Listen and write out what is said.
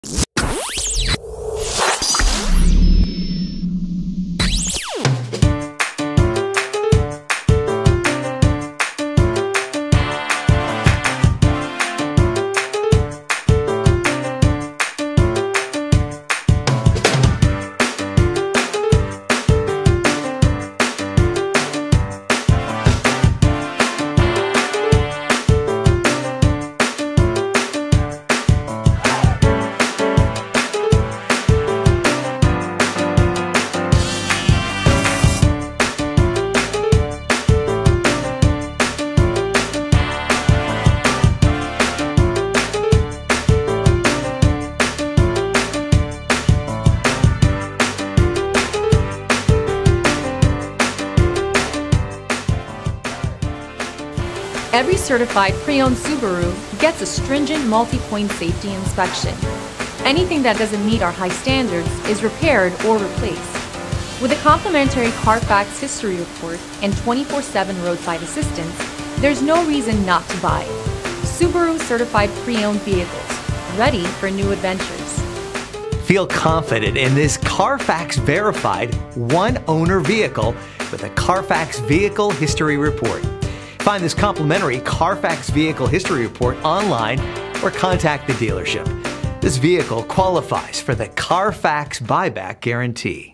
Every certified pre-owned Subaru gets a stringent multi-point safety inspection. Anything that doesn't meet our high standards is repaired or replaced. With a complimentary Carfax history report and 24/7 roadside assistance, there's no reason not to buy. Subaru certified pre-owned vehicles, ready for new adventures. Feel confident in this Carfax verified one-owner vehicle with a Carfax Vehicle History Report. Find this complimentary Carfax Vehicle History Report online or contact the dealership. This vehicle qualifies for the Carfax Buyback Guarantee.